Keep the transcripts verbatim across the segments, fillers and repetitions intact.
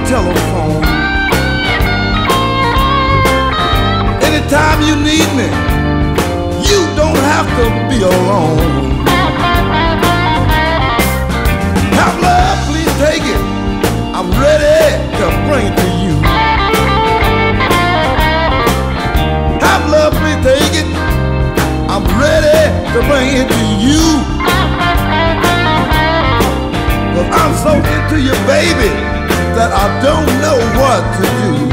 telephone. Anytime you need me, you don't have to be alone. Have love, please take it. I'm ready to bring it to you. Have love, please take it. I'm ready to bring it to you. Cause I'm so into you, baby, that I don't know what to do.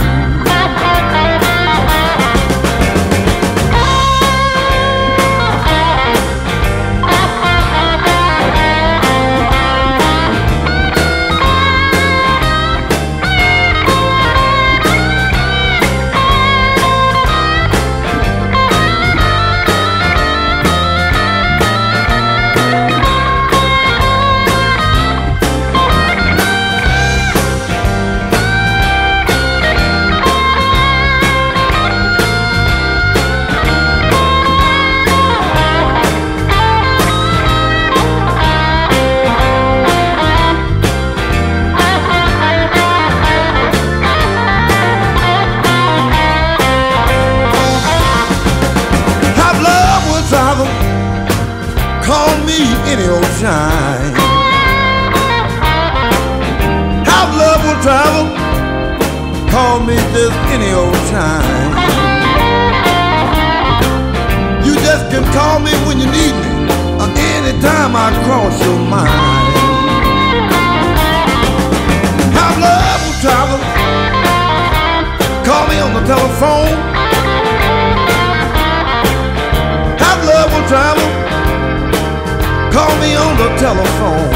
Call me any old time. How love will travel. Call me just any old time. You just can call me when you need me, or anytime I cross your mind. How love will travel. Call me on the telephone. How love will travel. Call me on the telephone.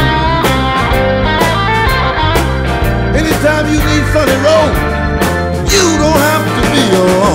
Anytime you need Sonny Rhodes, you don't have to be alone.